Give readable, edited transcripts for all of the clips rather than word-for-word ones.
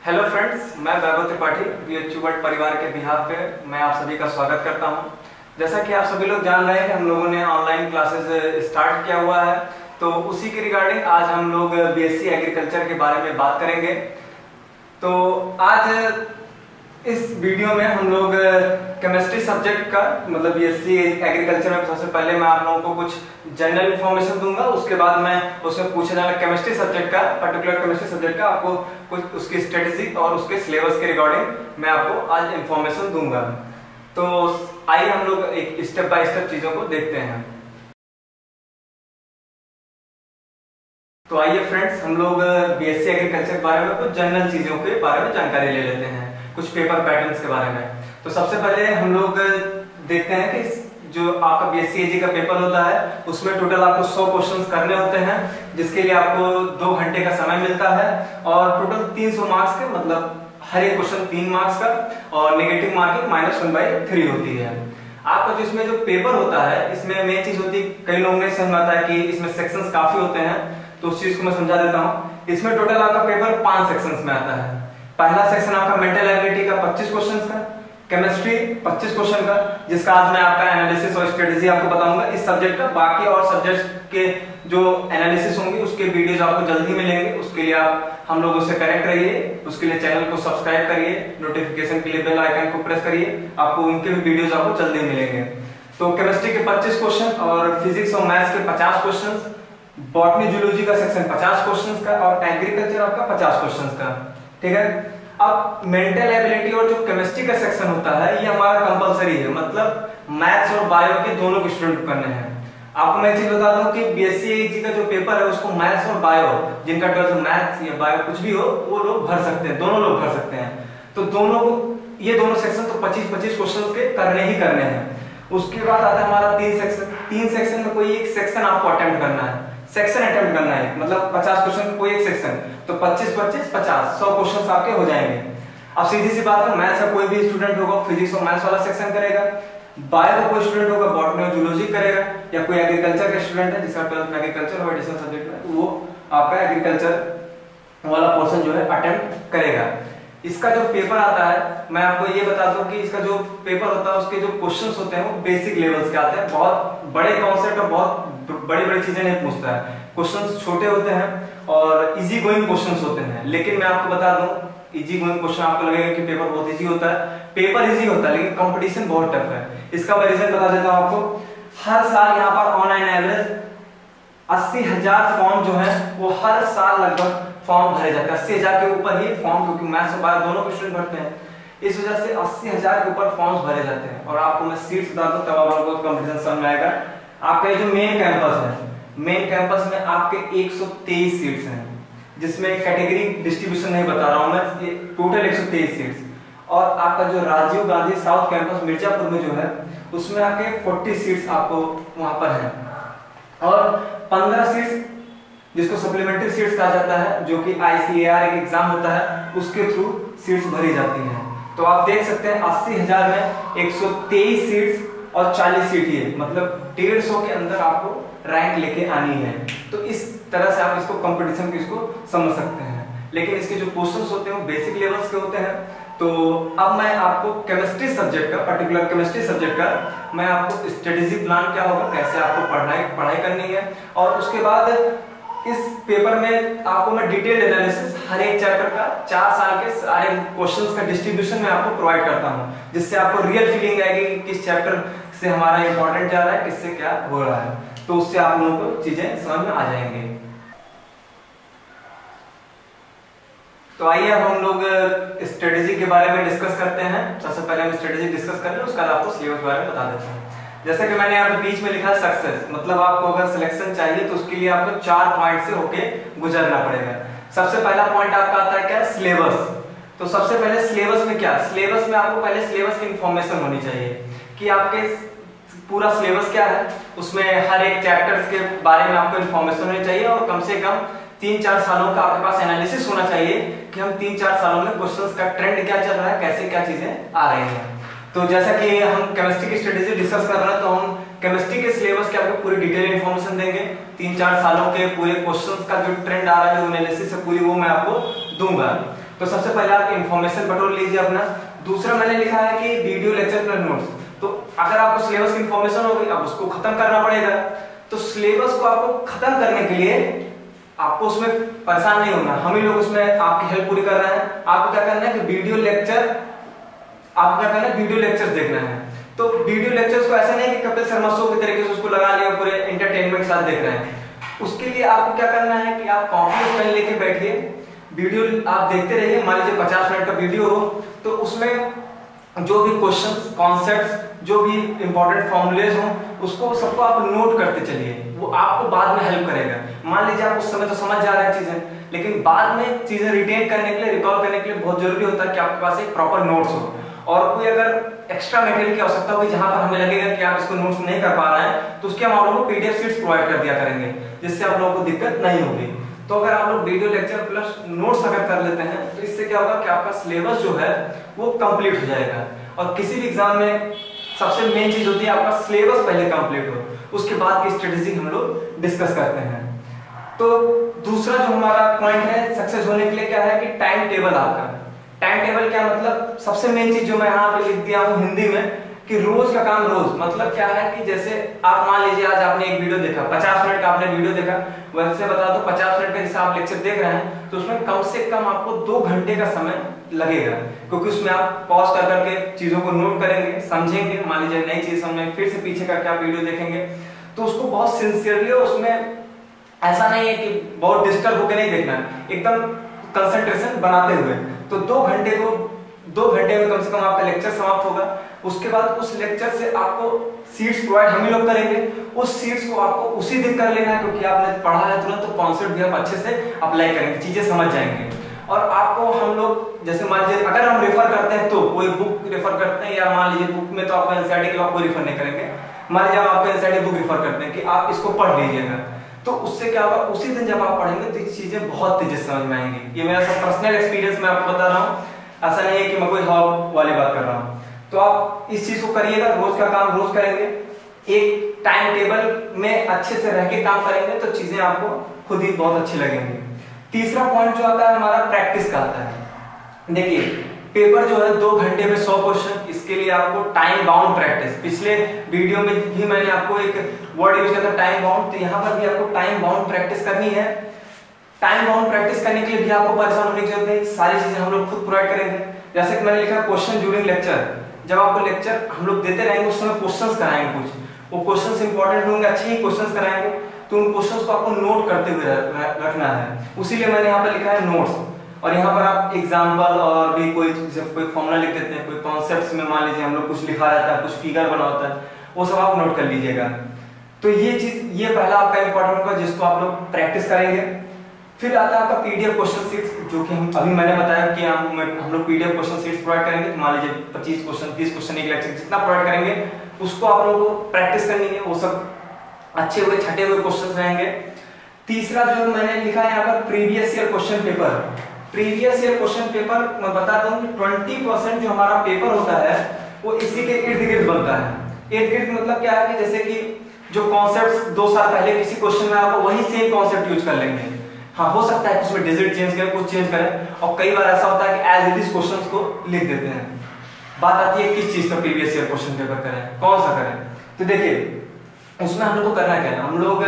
Hello friends, मैं वैभव Tripathi BHU but परिवार के बिहाफ पे मैं आप सभी का स्वागत करता हूं। जैसा कि आप सभी लोग जान रहे हैं कि हम लोगों ने ऑनलाइन क्लासेस स्टार्ट किया हुआ है, तो उसी के रिगार्डिंग आज हम लोग BSc एग्रीकल्चर के बारे में बात करेंगे। तो आज इस वीडियो में हम लोग केमिस्ट्री सब्जेक्ट का मतलब BSc एग्रीकल्चर में सबसे पहले मैं आप लोगों को कुछ जनरल इंफॉर्मेशन दूंगा, उसके बाद मैं उसमें पूछने वाला केमिस्ट्री सब्जेक्ट का पर्टिकुलर केमिस्ट्री सब्जेक्ट का आपको कुछ उसकी स्ट्रेटेजी और उसके सिलेबस के रिगार्डिंग मैं आपको आज इंफॉर्मेशन दूंगा। तो आइए हम लोग एक स्टेप बाय स्टेप चीजों को देखते हैं। तो आइए फ्रेंड्स, हम लोग BSc एग्रीकल्चर के बारे में कुछ जनरल चीजों के बारे में जानकारी ले लेते हैं, कुछ पेपर पैटर्न्स के बारे में। तो सबसे पहले हम लोग देखते हैं कि जो आपका BSc AG का पेपर होता है उसमें टोटल आपको 100 क्वेश्चंस करने होते हैं, जिसके लिए आपको 2 घंटे का समय मिलता है और टोटल 300 मार्क्स के मतलब हर एक क्वेश्चन 3 मार्क्स का और नेगेटिव मार्किंग -1/3 होती है। आपका जो इसमें जो पेपर होता है इसमें मेन चीज होती है, कई लोगों ने समझ आता है कि इसमें सेक्शंस काफी होते हैं, तो उस चीज को मैं समझा देता हूँ। इसमें टोटल आपका पेपर 5 सेक्शंस में आता है। पहला सेक्शन आपका मेंटल एबिलिटी का 25 क्वेश्चंस का, केमिस्ट्री 25 क्वेश्चन का, जिसका आज मैं आपका एनालिसिस और स्ट्रेटेजी आपको बताऊंगा इस सब्जेक्ट का। बाकी और सब्जेक्ट के जो एनालिसिस होंगे उसके वीडियोस आपको जल्दी मिलेंगे, उसके लिए आप हम लोगों से कनेक्ट रहिए, उसके लिए चैनल को सब्सक्राइब करिए, नोटिफिकेशन के लिए बेल आइकन को प्रेस करिए, आपको उनके भी वीडियोस आपको जल्दी मिलेंगे। तो केमिस्ट्री के 25 क्वेश्चन और फिजिक्स और मैथ्स के 50 क्वेश्चन, बॉटनी जूलॉजी का सेक्शन 50 क्वेश्चन का और एग्रीकल्चर आपका 50 क्वेश्चन का, ठीक है। अब मेंटल एबिलिटी और जो केमिस्ट्री का सेक्शन होता है ये हमारा कंपलसरी है, मतलब मैथ्स और बायो के दोनों के स्टूडेंट को करने हैं। आपको मैं चीज बता दूं कि BSc AG का जो पेपर है उसको मैथ्स और बायो, जिनका 12th मैथ्स या बायो कुछ भी हो, वो लोग भर सकते हैं, दोनों लोग भर सकते हैं। तो दोनों को ये दोनों सेक्शन तो 25-25 क्वेश्चन के करने ही करने हैं। उसके बाद आता है हमारा 3 सेक्शन में कोई एक सेक्शन आपको अटेम्प्ट करना है, सेक्शन अटेम्प्ट करना है, मतलब 50 क्वेश्चन का कोई एक सेक्शन, तो 25-25-50 100 क्वेश्चंस आपके हो जाएंगे। अब सीधी सी बात है, मैथ्स का कोई भी स्टूडेंट होगा फिजिक्स और मैथ्स वाला सेक्शन करेगा, बायो का कोई स्टूडेंट होगा बॉटनी और जूलॉजी करेगा, या कोई एग्रीकल्चर का स्टूडेंट है जिसका 12th में एग्रीकल्चर और एडिशनल सब्जेक्ट है वो आपका एग्रीकल्चर वाला पोर्शन जो है अटेम्प्ट करेगा। इसका जो पेपर आता है मैं आपको ये बता दूं कि इसका जो पेपर होता है उसके जो क्वेश्चंस होते हैं वो बेसिक लेवल्स के आते हैं, बहुत बड़े कॉन्सेप्ट और बहुत बड़ी चीजें नहीं पूछता है। क्वेश्चंस छोटे होते हैं और इजी गोइंग क्वेश्चंस होते हैं। लेकिन मैं आपको बता दूं, इजी गोइंग क्वेश्चन आपको लगेगा कि पेपर बहुत इजी होता है, पेपर इजी होता है लेकिन कंपटीशन बहुत टफ है। इसका मैं रीजन बता देता हूं आपको। हर साल यहाँ पर ऑनलाइन एवरेज 80,000 फॉर्म जो है वो हर साल लगभग फॉर्म भरे जाते हैं। 80,000 के ऊपर ही फॉर्म, क्योंकि मैथ्स और बायो दोनों के स्टूडेंट भरते हैं, इस वजह से 80,000 के ऊपर फॉर्म्स भरे जाते हैं। और आपको मैं सीट्स बता दूं तब आपको कंपटीशन समझ में आएगा। आपका ये जो मेन कैंपस है, मेन कैंपस में आपके 123 सीट्स हैं, जिसमें कैटेगरी डिस्ट्रीब्यूशन नहीं बता रहा हूं मैं, ये टोटल 123 सीट्स। और आपका जो राजीव गांधी साउथ कैंपस मिर्जापुर में जो है उसमें आपके 40 सीट्स आपको वहां पर है और 15 सीट्स जिसको सप्लीमेंट्री सीट्स कहा जाता है, जो कि ICAR एक एग्जाम होता है उसके थ्रू सीट्स भरी जाती हैं। तो आप देख सकते हैं 80,000 में 123 सीट्स और 40 सीट ये मतलब 150 के अंदर आपको रैंक लेके आनी है। तो इस तरह से आप इसको कंपटीशन की इसको समझ सकते हैं। लेकिन इसके जो क्वेश्चंस होते हैं वो बेसिक लेवल्स के होते हैं। तो अब मैं आपको केमिस्ट्री सब्जेक्ट का, पर्टिकुलर केमिस्ट्री सब्जेक्ट का मैं आपको स्ट्रेटेजी प्लान क्या होगा, कैसे आपको पढ़ाई करनी है, और उसके बाद इस पेपर में आपको मैं डिटेल एनालिसिस हर एक चैप्टर का 4 साल के सारे क्वेश्चंस का डिस्ट्रीब्यूशन में आपको प्रोवाइड करता हूं, जिससे आपको रियल फीलिंग आएगी कि किस चैप्टर से हमारा इंपॉर्टेंट जा रहा है, किससे क्या हो रहा है। तो उससे आप लोगों को चीजें समझ में आ जाएंगे। तो आइए अब हम लोग स्ट्रेटेजी के बारे में डिस्कस करते हैं। सबसे पहले हम स्ट्रेटेजी डिस्कस कर लें, उसके बाद आपको सिलेबस के बारे में बता देते हैं। जैसे कि मैंने यहाँ पे बीच में लिखा है सक्सेस, मतलब आपको अगर सिलेक्शन चाहिए तो उसके लिए आपको 4 पॉइंट से होके गुजरना पड़ेगा। सबसे पहला पॉइंट आपका आता है क्या, सिलेबस। तो सबसे पहले सिलेबस में क्या, सिलेबस में आपको पहले सिलेबस की इंफॉर्मेशन होनी चाहिए कि आपके पूरा सिलेबस क्या है, उसमें हर एक चैप्टर्स के बारे में आपको इंफॉर्मेशन होनी चाहिए और कम से कम 3-4 सालों का आपके पास एनालिसिस होना चाहिए कि हम 3-4 सालों में क्वेश्चंस का ट्रेंड क्या चल रहा है, कैसे क्या चीजें आ रही हैं। तो जैसा कि हम केमिस्ट्री की स्ट्रेटेजी डिस्कस कर रहे हैं, तो हम केमिस्ट्री के सिलेबस के आपको पूरी डिटेल इंफॉर्मेशन देंगे। 3-4 सालों के पूरे क्वेश्चंस का जो ट्रेंड आ रहा है, जो एनालिसिस है पूरी, वो मैं आपको दूंगा। तो सबसे पहले आप इन्फॉर्मेशन बटोर लीजिए अपना। दूसरा मैंने लिखा है कि वीडियो लेक्चर प्लस नोट्स। तो अगर आपको सिलेबस की इन्फॉर्मेशन होगी, अब उसको खत्म करना पड़ेगा। तो सिलेबस को आपको खत्म करने के लिए आपको उसमें परेशान नहीं होना, हम ही लोग उसमें आपकी हेल्प पूरी कर रहे हैं। आपको क्या करना है कि वीडियो लेक्चर देखना है। तो वीडियो लेक्चर्स को ऐसा नहीं कि कपिल शर्मा शो के तरीके से उसको लगा लिया पूरे एंटरटेनमेंट साथ देख रहे हैं। उसके लिए आपको क्या करना है कि आप कॉपी और पेन लेके बैठिए, वीडियो आप देखते रहिए। मान लीजिए 50 मिनट का वीडियो हो तो उसमें जो भी क्वेश्चंस, कॉन्सेप्ट्स, जो भी इंपॉर्टेंट फॉर्मूलेज हो उसको सबको आप नोट करते चलिए, वो आपको बाद में हेल्प करेगा। मान लीजिए आप उस समय तो समझ जा रहे हैं चीजें, लेकिन बाद में चीजें रिटेन करने के लिए, रिकॉल करने के लिए बहुत जरूरी होता है कि आपके पास एक प्रॉपर नोट्स हो। और कोई अगर एक्स्ट्रा मटेरियल की आवश्यकता होगी जहां पर हमें लगेगा कि आप इसको नोट्स नहीं कर पा रहे हैं, तो उसके हम आप लोगों को पीडीएफ शीट्स प्रोवाइड कर दिया करेंगे, जिससे आप लोगों को दिक्कत नहीं होगी। तो अगर आप लोग वीडियो लेक्चर प्लस नोट्स अगर कर लेते हैं तो इससे क्या होगा कि आपका सिलेबस जो है वो कंप्लीट हो जाएगा। और किसी भी एग्जाम में सबसे मेन चीज होती है आपका सिलेबस पहले कंप्लीट हो, उसके बाद की स्ट्रेटेजी हम लोग डिस्कस करते हैं। तो दूसरा जो हमारा पॉइंट है सक्सेस होने के लिए क्या है कि टाइम टेबल। आपका टाइम टेबल क्या मतलब, सबसे मेन चीज जो मैं यहाँ पे लिख दिया हूँ हिंदी में कि रोज का काम रोज। मतलब क्या है कि जैसे आप मान लीजिए आज आपने एक वीडियो देखा, 50 मिनट का आपने वीडियो देखा, वैसे बता दो 50 मिनट का जैसे आप लेक्चर देख रहे हैं तो उसमें कम से कम आपको 2 घंटे का समय लगेगा, क्योंकि उसमें आप पॉज कर करके चीजों को नोट करेंगे, समझेंगे। मान लीजिए नई चीज समझेंगे, फिर से पीछे करके आप वीडियो देखेंगे, तो उसको बहुत सिंसियरली, उसमें ऐसा नहीं है कि बहुत डिस्टर्ब होकर नहीं देखना है, एकदम कंसंट्रेशन बनाते हुए। तो 2 घंटे में कम से कम आपका लेक्चर समाप्त होगा। उसके बाद उस लेक्चर से आपको सीट्स प्रोवाइड हम ही लोग करेंगे, उस सीट्स को आपको उसी दिन कर लेना है, क्योंकि आपने पढ़ा है तुरंत, तो कॉन्सेप्ट भी आप अच्छे से अप्लाई करेंगे, चीजें समझ जाएंगे। और आपको हम लोग जैसे मान लीजिए अगर हम रेफर करते हैं तो कोई बुक रेफर करते हैं, या मान लीजिए बुक में तो आपको एनसीईआरटी के आपको रेफर नहीं करेंगे, मान लीजिए आप एनसीईआरटी बुक रेफर करते हैं कि आप इसको पढ़ लीजिएगा, तो उससे क्या होगा, उसी दिन जब आप पढ़ेंगे तो ये चीजें बहुत तेजी से समझ में आएंगी। ये मेरा सब पर्सनल एक्सपीरियंस मैं आपको बता रहा हूँ, ऐसा नहीं है कि मैं कोई हॉब वाली बात कर रहा हूँ। तो आप इस चीज को करिएगा, रोज का काम रोज करेंगे, एक टाइम टेबल में अच्छे से रह के काम करेंगे तो चीजें आपको खुद ही बहुत अच्छी लगेंगी। तीसरा पॉइंट जो आता है हमारा प्रैक्टिस का आता है। देखिए पेपर जो है 2 घंटे में 100 क्वेश्चन, इसके लिए आपको टाइम बाउंड प्रैक्टिस, पिछले वीडियो में भी मैंने आपको एक वर्ड यूज किया था टाइम बाउंड, तो यहाँ पर भी आपको टाइम बाउंड प्रैक्टिस करनी है। टाइम बाउंड प्रैक्टिस करने के लिए भी आपको परेशान होने की जरूरत नहीं, सारी चीजें हम लोग खुद प्रोवाइड करेंगे। जैसे कि मैंने लिखा क्वेश्चन ड्यूरिंग लेक्चर, जब आपको लेक्चर हम लोग देते रहेंगे उस समय क्वेश्चंस कराएंगे, कुछ वो क्वेश्चंस इंपॉर्टेंट होंगे, अच्छे ही क्वेश्चंस कराएंगे, तो उन क्वेश्चंस को आपको नोट करते हुए रखना है। उसीलिए मैंने यहाँ पर लिखा है नोट्स, और यहाँ पर आप एग्जाम्पल और भी कोई फॉर्मूला लिख देते हैं, कोई कॉन्सेप्ट्स में मान लीजिए हम लोग कुछ लिखा रहता है, कुछ फिगर बना होता है, वो सब आप नोट कर लीजिएगा। तो ये चीज, ये पहला आपका इंपॉर्टेंट होगा जिसको आप लोग प्रैक्टिस करेंगे। फिर आता है आपका पीडीएफ क्वेश्चन सीट्स, जो कि हम अभी मैंने बताया कि हम लोग पीडीएफ क्वेश्चन सीट्स प्रोवाइड करेंगे। तो मान लीजिए 25 क्वेश्चन 30 क्वेश्चन एक लेक्चर जितना प्रोवाइड करेंगे उसको आप लोगों को प्रैक्टिस करनी है, वो सब अच्छे हुए छटे हुए क्वेश्चंस रहेंगे। तीसरा जो मैंने लिखा है यहाँ पर previous year question paper. Previous year question paper मैं बता दूं कि 20% जो हमारा पेपर होता है वो इसी के इर्द गिर्द बनता है। इर्द गिर्द मतलब क्या है कि जैसे कि जो कॉन्सेप्ट्स 2 साल पहले किसी क्वेश्चन में आपको वही सेम कॉन्सेप्ट यूज कर लेंगे। हाँ, हो सकता है उसमें डिजिट चेंज करें, कुछ चेंज करें, और कई बार ऐसा होता है कि एज इट इज क्वेश्चंस को लिख देते हैं। बात आती है किस चीज का प्रीवियस ईयर क्वेश्चन पेपर करें, कौन सा करें। तो देखिए उसमें हम लोग को करना क्या है, हम लोग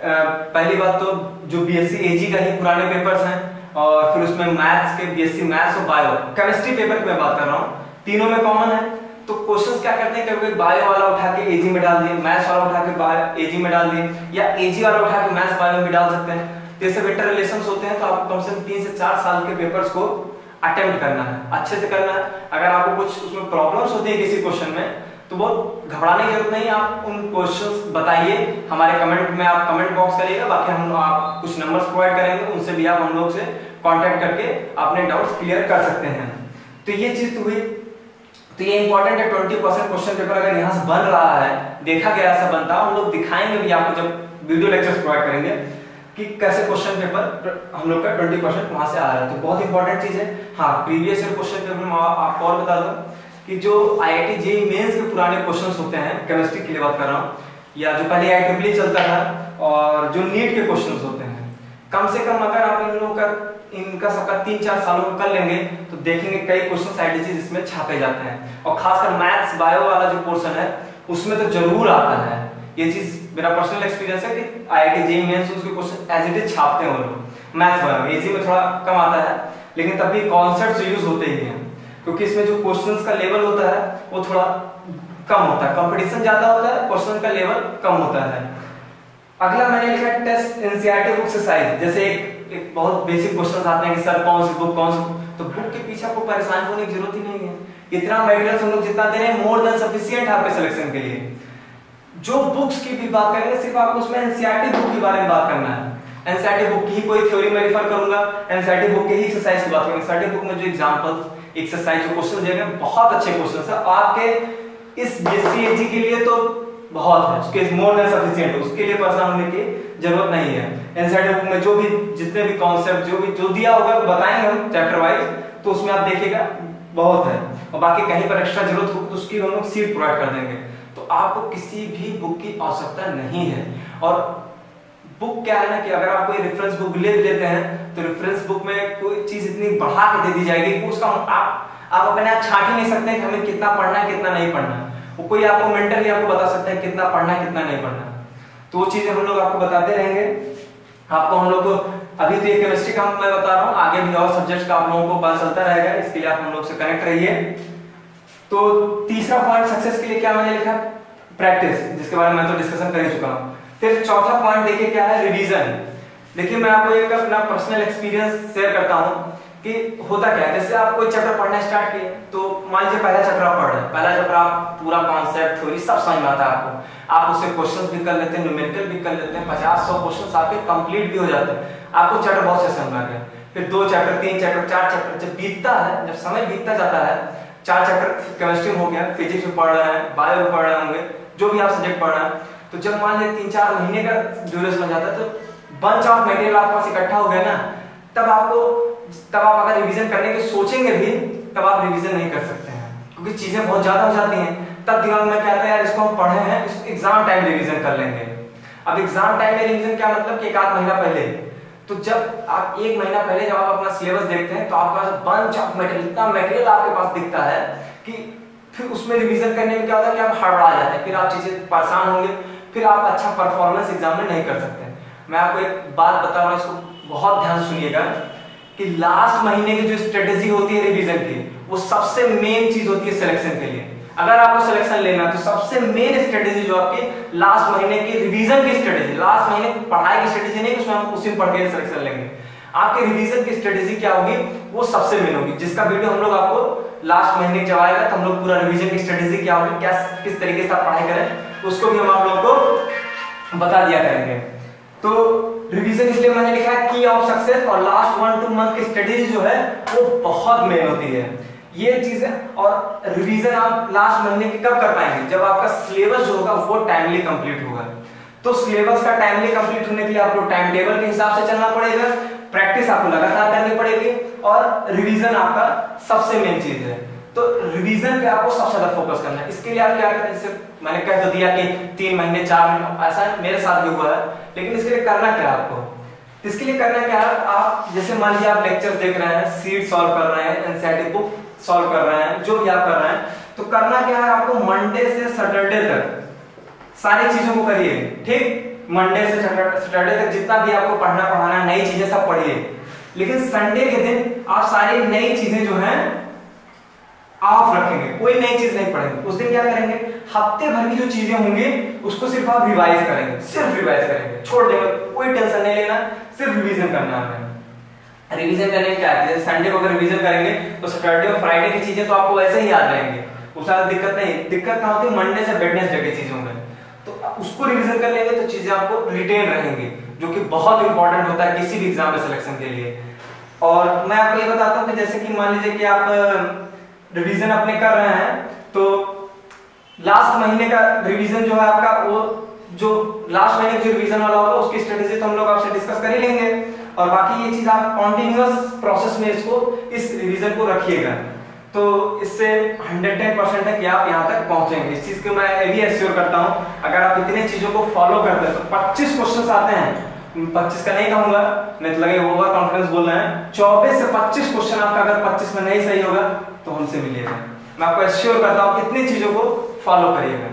पहली बात तो जो बीएससी एजी का ही पुराने पेपर्स हैं, और फिर उसमें मैथ्स के बीएससी मैथ्स और बायो केमिस्ट्री पेपर की मैं बात कर रहा हूँ, तीनों में कॉमन है। तो क्वेश्चंस क्या करते हैं, कभी बायो वाला उठा के एजी में डाल दिए, मैथ्स वाला उठा के एजी में डाल दिए, या एजी वाला उठा के मैथ्स बायो में डाल सकते हैं। जैसे इंटर रिलेशंस होते हैं तो आपको कम से कम 3 से 4 साल के पेपर्स को अटेम्प्ट करना है, अच्छे से करना है। अगर आपको कुछ उसमें प्रॉब्लम्स होती है किसी क्वेश्चन में तो बहुत घबराने की जरूरत नहीं है, आप उन क्वेश्चंस बताइए हमारे कमेंट में, आप कमेंट बॉक्स करिएगा, बाकी हम आप कुछ नंबर्स प्रोवाइड करेंगे, उनसे भी आप हम लोग से कांटेक्ट करके अपने डाउट्स क्लियर कर सकते हैं। तो ये चीज तो हुई, तो ये इंपॉर्टेंट है। 20% क्वेश्चन पेपर अगर यहाँ से बन रहा है, देखा गया ऐसा बनता है, हम लोग दिखाएंगे भी आपको जब वीडियो लेक्चर्स प्रोवाइड करेंगे कि कैसे क्वेश्चन पेपर हम लोग का 20% वहां से आ रहा है। तो बहुत इंपॉर्टेंट चीज है। हाँ, प्रीवियस ईयर क्वेश्चन पेपर में आपको और बता दूं कि जो आईआईटी जेईई मेंस के पुराने क्वेश्चंस होते हैं, केमिस्ट्री के लिए बात कर रहा हूँ, या जो पहले आईईई चलता था, और जो नीट के क्वेश्चंस होते हैं, कम से कम अगर आप इन लोगों का इनका सबका 3-4 सालों में कर लेंगे तो देखेंगे कई क्वेश्चन आइडियाज इसमें छापे जाते हैं। और खासकर मैथ्स बायो वाला जो पोर्शन है उसमें तो जरूर आता है। ये चीज मेरा पर्सनल एक्सपीरियंस है कि आईआईटी जेईई मेंस उसके क्वेश्चन एज इट इज छापते हैं वो लोग। मैथ्स बायो इजी में थोड़ा कम आता है लेकिन तब भी कॉन्सेप्ट्स यूज होते ही हैं, क्योंकि इसमें जो क्वेश्चंस का लेवल होता है वो थोड़ा कम होता है, कंपटीशन ज्यादा होता है, क्वेश्चन का लेवल कम होता है। अगला मैंने लिखा टेस्ट एनसीईआरटी बुक से साइज। जैसे एक बहुत बेसिक क्वेश्चंस आते हैं कि सर कौन सी बुक, तो बुक के पीछे आपको परेशान होने की जरूरत ही नहीं है। इतना मटेरियल हम लोग जितना दे रहे हैं मोर देन सफिशिएंट आपके सिलेक्शन के लिए। जो बुक्स की भी बात करेंगे सिर्फ आपको उसमें एनसीईआरटी बुक के बारे में बात करना है। एनसीईआरटी बुक की ही कोई थ्योरी में रिफर करूंगा, एनसीईआरटी बुक के ही एक्सरसाइज की बात करूंगा। एनसीईआरटी बुक में जो एग्जांपल्स एक्सरसाइज जो क्वेश्चन दिए गए बहुत अच्छे क्वेश्चन है, आपके इस बीएससी एजी के लिए तो बहुत है, उसके मोर देन सफिशिएंट है, उसके लिए परेशान होने की जरूरत नहीं है। एनसीईआरटी बुक में जो भी जितने भी कॉन्सेप्ट जो दिया होगा तो बताएंगे हम चैप्टर वाइज, तो उसमें आप देखिएगा बहुत है। और बाकी कहीं पर एक्स्ट्रा जरूरत होगी तो उसकी हम लोग सीट प्रोवाइड कर देंगे, तो आपको किसी भी बुक की आवश्यकता नहीं है। और बुक क्या है ना कि अगर आप कोई रेफरेंस बुक ले लेते हैं तो रेफरेंस बुक में कोई चीज इतनी बढ़ा के दे दी जाएगी कि उसका आप अपने आप छांट ही नहीं सकते कि हमें कितना पढ़ना है कितना नहीं पढ़ना है। वो कोई आपको मेंटर ही आपको बता सकता है कितना पढ़ना है कितना नहीं पढ़ना। तो वो चीजें हम लोग आपको बताते रहेंगे। आपको हम लोग को अभी तो ये केमिस्ट्री का मैं बता रहा हूँ, आगे भी और सब्जेक्ट्स का आप लोगों को पता चलता रहेगा, इसके लिए आप हम लोग से कनेक्ट रहिए। तो तीसरा पॉइंट सक्सेस के लिए क्या मैंने लिखा, प्रैक्टिस, जिसके बारे में मैं तो डिस्कशन कर ही चुका हूँ। फिर चौथा पॉइंट देखिए क्या है, रिवीजन। देखिए मैं आपको एक अपना पर्सनल एक्सपीरियंस शेयर करता हूँ कि होता क्या है। जैसे आप कोई चैप्टर पढ़ना स्टार्ट किए तो मान लीजिए पहला चैप्टर आप पढ़ रहे हैं, पहला चैप्टर आप पूरा कॉन्सेप्ट थ्योरी सब समझ में आता है आपको, आप उससे क्वेश्चंस भी कर लेते हैं, न्यूमेरिकल भी कर लेते हैं, 50-100 क्वेश्चंस आपके कंप्लीट भी हो जाते हैं, आपको चैप्टर बहुत से समझ में आ गया। फिर 2 चैप्टर 3 चैप्टर 4 चैप्टर जब बीतता है, जब समय बीतता जाता है, 4 चैप्टर केमिस्ट्री में हो गया, फिजिक्स में पढ़ रहे हैं, बायो में पढ़ रहे होंगे, जो भी आप सब्जेक्ट पढ़ रहे हैं, तो जब मान लीजिए 3-4 महीने का ड्यूरेशन हो जाता है तो बंच ऑफ मटेरियल आपके पास इकट्ठा हो गया ना, तब आप अगर रिवीजन करने की सोचेंगे भी तब आप रिवीजन नहीं कर सकते हैं, क्योंकि चीजें बहुत ज्यादा हो जाती हैं। तब दिमाग में क्या आता है, यार इसको हम पढ़े हैं, इसको एग्जाम टाइम रिवीजन कर लेंगे। अब एग्जाम टाइम में रिवीजन क्या मतलब कि 1-8 महीना पहले, तो जब आप 1 महीना पहले जब आप अपना सिलेबस देखते हैं तो आपके पास बंच ऑफ मटेरियल, इतना मटेरियल आपके पास दिखता है कि फिर उसमें रिवीजन करने में क्या होता है कि आप हड़बड़ा जाते हैं, फिर आप चीजें परेशान होंगे, फिर आप अच्छा परफॉर्मेंस एग्जाम में नहीं कर सकते। मैं आपको एक बात बता रहा हूँ, इसको बहुत ध्यान सुनिएगा कि लास्ट महीने की जो स्ट्रेटेजी होती है रिवीजन की, वो सबसे मेन चीज होती है सिलेक्शन के लिए। अगर आपको सिलेक्शन लेना है तो सबसे मेन स्ट्रेटेजी जो आपकी लास्ट महीने की रिवीजन की स्ट्रेटेजी, लास्ट महीने पढ़ाई की स्ट्रेटेजी नहीं, उसमें हम उसी पढ़ के सिलेक्शन लेंगे। आपके रिवीजन की स्ट्रेटेजी क्या होगी वो सबसे मेन होगी, जिसका वीडियो हम लोग आपको लास्ट महीने जब आएगा तो हम लोग पूरा रिवीजन की स्ट्रेटेजी क्या होगी, क्या किस तरीके से आप पढ़ाई करें, उसको भी हम आप लोगों को बता दिया करेंगे। तो रिवीजन इसलिए मैंने लिखा है की ऑफ सक्सेस, और लास्ट 1-2 मंथ की स्ट्रेटेजी जो है वो बहुत मेन होती है ये चीजें। और रिवीजन आप लास्ट महीने की कब कर पाएंगे, जब आपका सिलेबस जो होगा वो टाइमली कंप्लीट होगा। तो सिलेबस का टाइमली कंप्लीट होने के लिए आपको टाइम टेबल के हिसाब से चलना पड़ेगा, प्रैक्टिस आपको लगातार करनी पड़ेगी, और रिवीजन आपका सबसे मेन चीज है। तो रिवीजन पे आपको सबसे ज्यादा फोकस करना है। इसके लिए आप क्या करें, जैसे मैंने कह तो दिया कि 3 महीने 4 महीने, ऐसा मेरे साथ भी हुआ है, लेकिन इसके लिए करना क्या है आपको, इसके लिए करना क्या है, आप जैसे मान लीजिए आप लेक्चर्स देख रहे हैं, सीट सॉल्व कर रहे हैं, एनसीईआरटी बुक सॉल्व कर रहे हैं, जो भी आप कर रहे हैं, तो करना क्या है आपको, मंडे से सैटरडे तक सारी चीजों को करिए, ठीक। मंडे से सैटरडे तक जितना भी आपको पढ़ाना नई चीजें सब पढ़िए, लेकिन संडे के दिन आप सारी नई चीजें जो हैं ऑफ रखेंगे, कोई नई चीज नहीं पढ़ेंगे। उस दिन क्या करेंगे, हफ्ते भर की जो चीजें होंगी उसको सिर्फ आप रिवाइज करेंगे, सिर्फ रिवाइज करेंगे, छोड़ देंगे, कोई टेंशन नहीं लेना, सिर्फ रिवीजन करना है। रिवीजन करने में क्या है, संडे को अगर रिवीजन करेंगे तो सैटरडे और फ्राइडे की चीजें तो आपको वैसे ही याद रहेंगे, उसका दिक्कत नहीं। दिक्कत कहाँ होती है, मंडे से वेडनेसडे की चीजों में, तो उसको रिवीजन कर लेंगे तो चीजें आपको रिटेन रहेंगी, जो कि बहुत इंपॉर्टेंट होता है किसी भी एग्जाम में सिलेक्शन के लिए। और मैं आपको ये बताता हूँ कि जैसे कि मान लीजिए कि आप रिवीजन अपने कर रहे हैं, तो लास्ट महीने का रिवीजन जो है आपका, वो जो लास्ट महीने का जो रिवीजन वाला होगा उसकी स्ट्रेटेजी तो हम लोग आपसे डिस्कस कर ही लेंगे, और बाकी ये चीज आप कॉन्टिन्यूअस प्रोसेस में इसको इस रिवीजन को रखिएगा, तो इससे 110% है कि आप यहाँ तक पहुंचेंगे। इस चीज को मैं ये भी एश्योर करता हूँ, अगर आप इतने चीजों को फॉलो करते हैं तो 25 क्वेश्चंस आते हैं, 25 का नहीं कहूंगा, मैं तो लगे ओवर कॉन्फिडेंस बोल रहे हैं। 24 से 25 क्वेश्चन आपका अगर 25 में नहीं सही होगा तो हमसे मिलिएगा, मैं आपको एश्योर करता हूं कितनी चीजों को फॉलो करिएगा।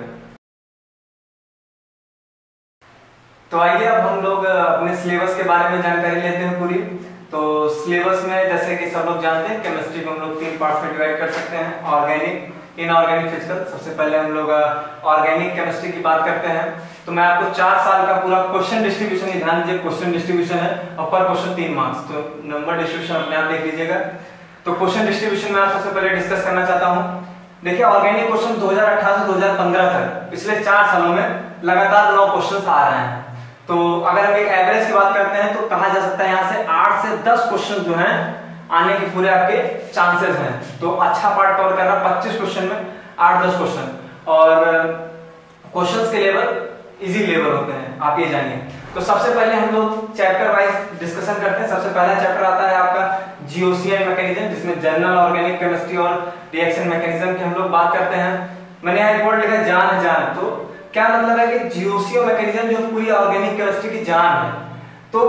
तो आइए अब हम लोग अपने सिलेबस के बारे में जानकारी लेते हैं पूरी। तो सिलेबस में जैसे कि सब लोग जानते हैं केमिस्ट्री को हम लोग 3 पार्ट्स में डिवाइड कर सकते हैं, ऑर्गेनिक, इनऑर्गेनिक, फिजिकल। सबसे पहले हम लोग ऑर्गेनिक केमिस्ट्री की बात करते हैं। तो मैं आपको 4 साल का पूरा क्वेश्चन डिस्ट्रीब्यूशन, ध्यान दीजिए क्वेश्चन डिस्ट्रीब्यूशन है और पर क्वेश्चन 3 मार्क्स, तो नंबर डिस्ट्रीब्यूशन अपने आप देख लीजिएगा। तो क्वेश्चन डिस्ट्रीब्यूशन में आप सबसे पहले डिस्कस करना चाहता हूं। देखिए ऑर्गेनिक क्वेश्चन 2018 से 2015 तक पिछले 4 सालों में लगातार 9 क्वेश्चन आ रहे हैं। तो अगर हम एक एवरेज की बात करते हैं तो कहा जा सकता है यहाँ से 8 से 10 क्वेश्चन जो हैं आने के पूरे आपके चांसेस हैं। तो अच्छा पार्ट कवर कर रहा 25 क्वेश्चन में 8-10 क्वेश्चन, और क्वेश्चंस के लेवल इजी लेवल होते हैं, आप ये जानिए। तो सबसे पहले हम लोग चैप्टर वाइज डिस्कशन करते हैं। सबसे पहला चैप्टर आता है आपका जीओसी मैकेनिज्म, जिसमें जनरल ऑर्गेनिक केमिस्ट्री और रिएक्शन मैकेनिज्म की हम लोग बात करते हैं। मैंने यहाँ रिपोर्ट लिखा जान, तो क्या मतलब है कि जीओसी मैकेनिज्म जो पूरी ऑर्गेनिक केमिस्ट्री की जान है। तो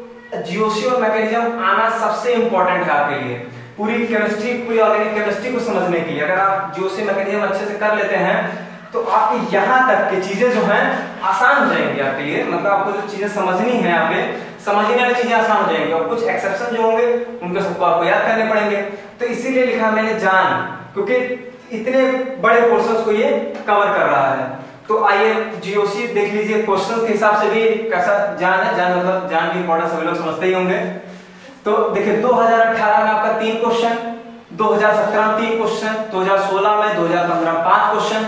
जीओसी मैकेनिज्म आना सबसे इंपॉर्टेंट है आपके लिए पूरी केमिस्ट्री, पूरी ऑर्गेनिक केमिस्ट्री को समझने के लिए। अगर आप जीओसी मैकेनिज्म अच्छे से कर लेते हैं तो आपके यहाँ तक की चीजें जो हैं आसान हो जाएंगी आपके लिए। मतलब आपको जो चीजें समझनी है यहाँ पे, समझने वाली चीजें आसान हो जाएंगी, और कुछ एक्सेप्शन जो होंगे उनके सबको आपको याद करने पड़ेंगे। तो इसीलिए लिखा मैंने जान, क्योंकि इतने बड़े पोर्शंस को ये कवर कर रहा है। तो आइए जीओसी देख लीजिए, क्वेश्चन के हिसाब से भी कैसा जान है। जान मतलब जान की इंपॉर्टेंस सभी लोग समझते ही होंगे। तो देखिए 2018 में आपका 3 क्वेश्चन, 2017 में 3 क्वेश्चन, 2016 में, 2015 में 5 क्वेश्चन।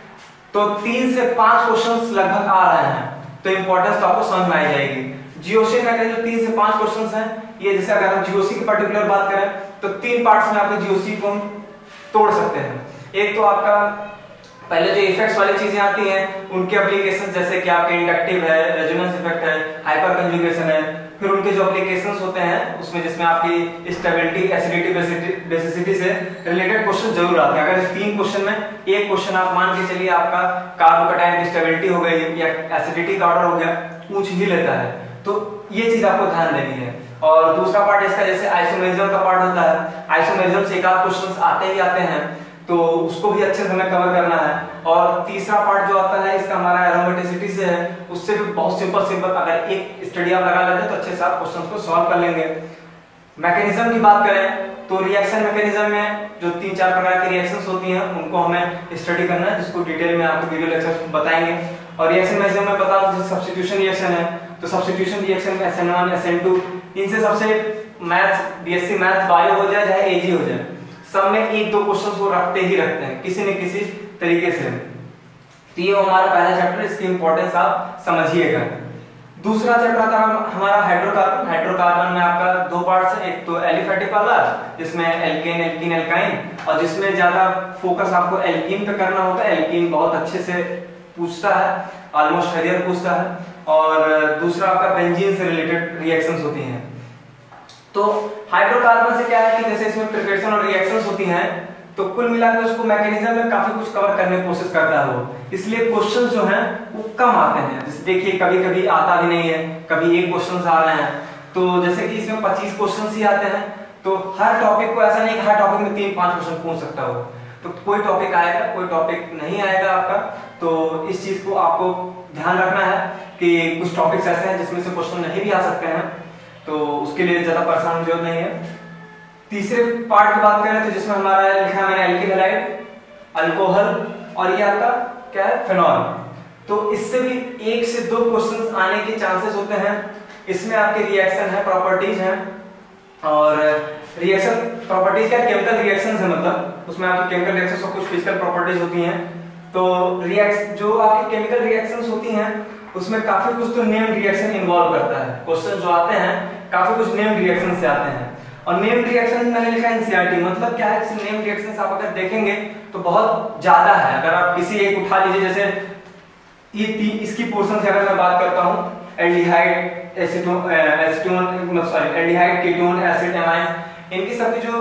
तो 3 से 5 क्वेश्चंस लगभग आ रहे हैं, तो इंपॉर्टेंस तो आपको समझ में आ जाएगी। जीओसी में जो 3 से 5 क्वेश्चंस हैं, ये जैसे अगर हम जीओसी की पर्टिकुलर बात करें तो 3 पार्ट्स में आपके जीओसी को हम तोड़ सकते हैं। एक तो आपका पहले जो इफेक्ट्स वाली चीजें आती हैं उनके एप्लीकेशन, जैसे कि आपके इंडक्टिव है, रेजोनेंस इफेक्ट है, हाइपर कंजुगेशन है। फिर उनके जो एप्लीकेशंस होते हैं उसमें जिसमें आपकी स्टेबिलिटी, एसिडिटी, बेसिसिटी से रिलेटेड क्वेश्चन जरूर आते हैं। अगर इस 3 क्वेश्चन में एक क्वेश्चन आप मान के चलिए आपका कार्बोकैटायन की स्टेबिलिटी हो गई या एसिडिटी का ऑर्डर हो गया, पूछ ही लेता है, तो ये चीज आपको ध्यान देनी है। और दूसरा पार्ट इसका जैसे आइसोमेरिज्म का पार्ट होता है, आइसोमेरिज्म से एक आध क्वेश्चन आते ही आते हैं, तो उसको भी अच्छे से हमें कवर करना है। और तीसरा पार्ट जो आता है इसका हमारा एरोमेटिसिटी से है, उससे भी बहुत सिंपल अगर एक स्टडी आप लगा लेते हैं तो अच्छे से आप क्वेश्चंस को सॉल्व कर लेंगे। मैकेनिज्म की बात करें तो रिएक्शन मैकेनिज्म में जो 3-4 प्रकार की रिएक्शंस होती हैं उनको हमें स्टडी करना है, जिसको डिटेल में आपको वीडियो लेक्चर बताएंगे। और रिएक्शन मैकेनिज्म में बता दूं जैसे सब्स्टिट्यूशन रिएक्शन है, तो सब्स्टिट्यूशन रिएक्शन में SN1 SN2 इनसे सबसे मैथ्स, बीएससी मैथ्स, बायो हो जाए चाहे एजी हो जाए, सब में 1-2 क्वेश्चंस वो रखते ही रखते हैं किसी न किसी तरीके से। तो ये हमारा पहला चैप्टर, इसकी इंपॉर्टेंस आप समझिएगा। दूसरा चैप्टर आता है हमारा हाइड्रोकार्बन। हाइड्रोकार्बन में आपका 2 पार्ट्स है, एक तो एलिफेटिक वाला जिसमें एल्केन, एल्कीन, एल्काइन, और जिसमें ज्यादा फोकस आपको एल्कीन पे करना होता है। एल्कीन बहुत अच्छे से पूछता है, ऑलमोस्ट हर ईयर पूछता है। और दूसरा आपका बेंजीन से रिलेटेड रिएक्शंस होती हैं। तो हाइड्रोकार्बन से क्या है कि जैसे इसमें प्रिपरेशन और रिएक्शंस होती हैं, तो कुल मिलाकर उसको मैकेनिज्म में काफी कुछ कवर करने की कोशिश करता है वो, इसलिए क्वेश्चंस जो हैं वो कम आते हैं। जैसे देखिए कभी कभी आता भी नहीं है, कभी 1 क्वेश्चन आ रहे हैं, तो जैसे कि इसमें 25 क्वेश्चन ही आते हैं। तो हर टॉपिक को ऐसा नहीं, हर टॉपिक में 3-5 क्वेश्चन पूछ सकता हो, तो कोई टॉपिक आएगा, कोई टॉपिक नहीं आएगा आपका। तो इस चीज को आपको ध्यान रखना है कि कुछ टॉपिक्स ऐसे हैं जिसमें से क्वेश्चन नहीं भी आ सकते हैं, तो उसके लिए ज्यादा परेशान होने की जरूरत नहीं है। तीसरे पार्ट की बात करें तो जिसमें हमारा लिखा है मैंने एल्किल हैलाइड, अल्कोहल, और ये आपका क्या है, फेनॉल। तो इससे भी 1 से 2 क्वेश्चंस आने के चांसेस होते हैं। इसमें आपके रिएक्शन है, प्रॉपर्टीज हैं, और रिएक्शन प्रॉपर्टीज क्या, केमिकल रिएक्शंस है, मतलब उसमें आपकी केमिकल रिएक्शंस और कुछ फिजिकल प्रॉपर्टीज होती हैं। तो जो आपकी केमिकल रिएक्शंस होती हैं उसमें काफी कुछ तो नेम्ड रिएक्शन इन्वॉल्व करता है। क्वेश्चन जो आते हैं काफी कुछ नेम्ड रिएक्शन से आते हैं, और नेम्ड रिएक्शन मैंने लिखा है एनसीईआरटी, मतलब क्या है, नेम्ड रिएक्शंस आप अगर देखेंगे तो बहुत ज्यादा है। अगर आप किसी एक उठा लीजिए, जैसे ये इसकी पोर्शन से अगर मैं बात करता हूं, aldehyde, acetone, aldehyde, ketone, acid, amine, इनकी सबकी जो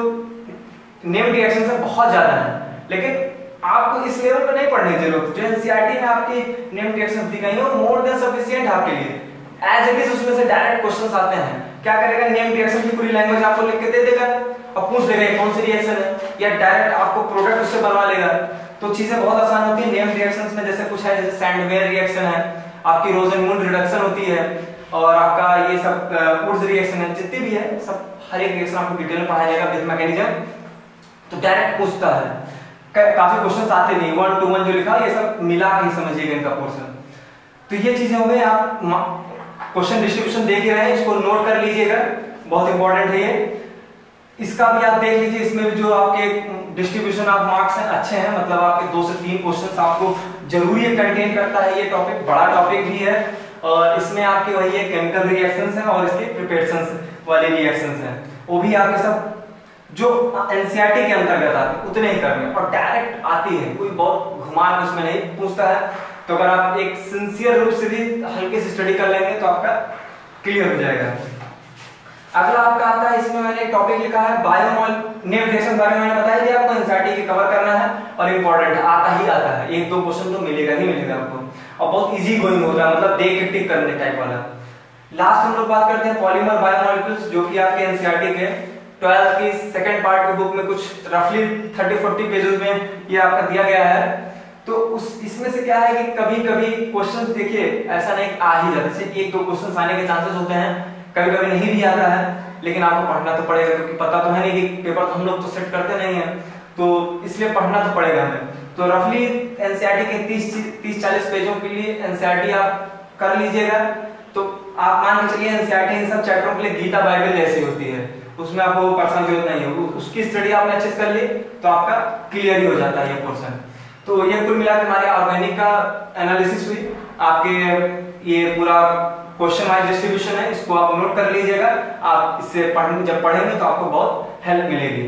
नेम्ड रिएक्शंस है बहुत ज्यादा है, लेकिन आपको इस लेवल पर नहीं पढ़ने की जरूरत। जो एनसीईआरटी में आपकी नेम्ड रिएक्शंस दी गई है वो मोर देन सफिशिएंट आपके लिए। एज इट इज उसमें से डायरेक्ट क्वेश्चंस आते हैं। क्या करेगा, नेम रिएक्शन की पूरी लैंग्वेज आपको लिख के दे देगा और पूछ लेगा कौन सी रिएक्शन है, या डायरेक्ट आपको प्रोडक्ट उससे बनवा लेगा। तो चीजें बहुत आसान होती है। नेम रिएक्शंस में जैसे कुछ है, जैसे सैंडवेयर रिएक्शन है, आपकी रोजेनमुंड रिडक्शन होती है, और आपका ये सब वुड्स रिएक्शन है, जितनी भी है सब हर एक रिएक्शन आपको डिटेल में पढ़ाया जाएगा विद मैकेनिज्म। तो डायरेक्ट पूछता है, काफी क्वेश्चंस आते नहीं, 1 to 1 जो लिखा ये सब मिला के समझिएगा इनका पोर्शन। तो ये चीजें हो गई, आप क्वेश्चन डिस्ट्रीब्यूशन देख ही रहे हैं, इसको नोट कर लीजिएगा, बहुत इंपॉर्टेंट है ये। इसका भी आप देख लीजिए, इसमें भी जो आपके डिस्ट्रीब्यूशन ऑफ मार्क्स हैं अच्छे हैं, मतलब आपके 2 से 3 क्वेश्चंस आपको जरूरी कंटेन करता है। ये टॉपिक बड़ा टॉपिक भी है, और इसमें आपके वही है केमिकल रिएक्शंस हैं और इसके प्रिपरेशंस वाले रिएक्शंस हैं, वो भी आपके सब जो एनसीईआरटी के अंतर्गत आते हैं उतने ही करने, और डायरेक्ट आती है, कोई बहुत घुमा के उसमें नहीं पूछता है। तो अगर आप एक सिंसियर रूप से भी हल्के से स्टडी कर लेंगे तो आपका क्लियर हो जाएगा। अगला आपका आता है, इसमें मैंने एक टॉपिक लिखा है बायोमॉल नेम रिएक्शन, बारे में मैंने बताया दिया आपको, एनसीईआरटी के कवर करना है और इंपॉर्टेंट आता ही आता है, 1-2 क्वेश्चन तो मिलेगा ही मिलेगा आपको, और बहुत इजी गोइंग होता है, मतलब देख के टिक करने टाइप वाला। लास्ट हम लोग बात करते हैं पॉलीमर बायोमॉलिक्यूल्स, जो कि आपके एनसीईआरटी के 12th की सेकंड पार्ट की बुक में कुछ रफली 30-40 पेजेस में ये आपका दिया गया है। तो इसमें से क्या है कि कभी-कभी क्वेश्चंस देखिए ऐसा नहीं आ ही जाता, जैसे 1-2 क्वेश्चंस आने के चांसेस होते हैं, कभी-कभी नहीं भी आता है, लेकिन आपको पढ़ना तो पड़ेगा, क्योंकि पता तो है नहीं कि पेपर तो हम लोग तो सेट करते नहीं है, तो इसलिए पढ़ना तो पड़ेगा हमें। तो रफली एनसीईआरटी के 30-40 पेजों के लिए एनसीईआरटी आप कर लीजिएगा। तो आप मान के चलिए एनसीईआरटी इन सब चैप्टरों के लिए गीता बाइबल जैसी होती है, उसमें आपको पर्सनल जरूरत नहीं है, उसकी स्टडी आपने अच्छे से कर ली तो आपका क्लियर ही हो जाता है ये पोर्शन। तो ये कुल मिला के हमारे ऑर्गेनिक का एनालिसिस हुई, आपके ये पूरा क्वेश्चन वाइज डिस्ट्रीब्यूशन है, इसको आप नोट कर लीजिएगा, आप इससे जब पढ़ेंगे तो आपको बहुत हेल्प मिलेगी।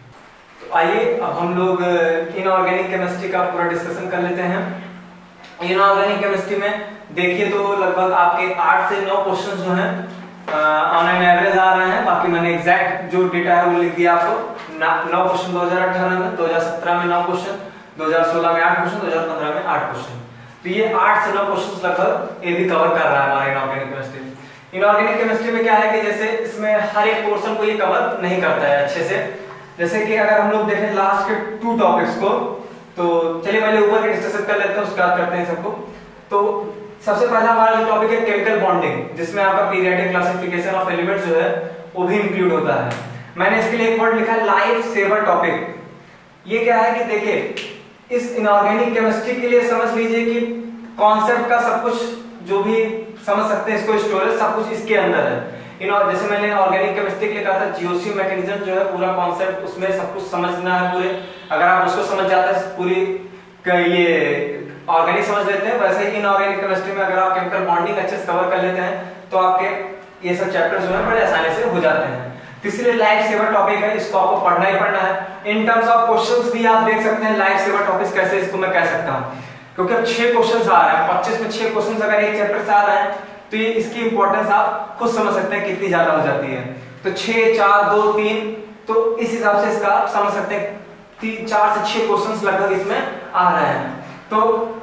तो आइए अब हम लोग इनऑर्गेनिक केमिस्ट्री का पूरा डिस्कशन कर लेते हैं। इनऑर्गेनिक केमिस्ट्री में देखिए तो लगभग आपके 8 से 9 क्वेश्चन जो हैं ऑन एन एवरेज आ रहे हैं, बाकी मैंने एग्जैक्ट जो डेटा है वो लिख दिया आपको। 9 क्वेश्चन 2018 में, 2017 में 9 क्वेश्चन, 2016 में 8 क्वेश्चन, 2015 में 8 क्वेश्चन। तो ये 8 से 9 क्वेश्चन लगभग ये भी कवर कर रहा है हमारा इनऑर्गेनिक केमिस्ट्री। इनऑर्गेनिक केमिस्ट्री में क्या है कि जैसे इसमें हर एक पोर्शन को ये कवर नहीं करता है अच्छे से। जैसे कि अगर हम लोग देखें लास्ट के 2 टॉपिक्स को, तो चलिए पहले ऊपर के डिस्कस कर लेते हैं, उसके बाद करते हैं सबको। तो सबसे पहला हमारा जो टॉपिक है केमिकल बॉन्डिंग, जिसमें आपका पीरियोडिक क्लासिफिकेशन ऑफ एलिमेंट्स जो है वो भी इंक्लूड होता है। मैंने इसके लिए एक वर्ड लिखा है लाइफ सेवर टॉपिक। ये क्या है कि देखिए इस इनऑर्गेनिक केमिस्ट्री के लिए समझ लीजिए कि कॉन्सेप्ट का सब कुछ जो भी समझ सकते हैं, इसको स्टोरेज सब कुछ इसके अंदर है। जैसे मैंने ऑर्गेनिक केमिस्ट्री के लिए कहा था जीओसी मैकेनिज्म जो है पूरा कॉन्सेप्ट, उसमें सब कुछ समझना है पूरे। अगर आप उसको समझ जाते हैं पूरी ये ऑर्गेनिक समझ लेते हैं, वैसे ही इनऑर्गेनिक केमिस्ट्री में अगर आप केमिकल बॉन्डिंग अच्छे से कवर कर लेते हैं तो आपके ये सब चैप्टर जो है बड़े आसानी से हो जाते हैं। इसलिए लाइफ सेवर टॉपिक है, इसको आपको पढ़ना ही पढ़ना है। इन टर्म्स ऑफ क्वेश्चंस भी आप देख सकते हैं लाइफ सेवर टॉपिक्स कैसे इसको मैं कह सकता हूं, क्योंकि अब 6 क्वेश्चंस आ रहे हैं, 25 में 6 क्वेश्चंस अगर एक चैप्टर से आ रहे हैं तो ये इसकी इंपॉर्टेंस आप खुद समझ सकते हैं कितनी ज्यादा हो जाती है। तो 6, 4, 2, 3, तो इस हिसाब से इसका आप समझ सकते हैं 4 से 6 क्वेश्चंस लगभग इसमें आ रहे हैं। तो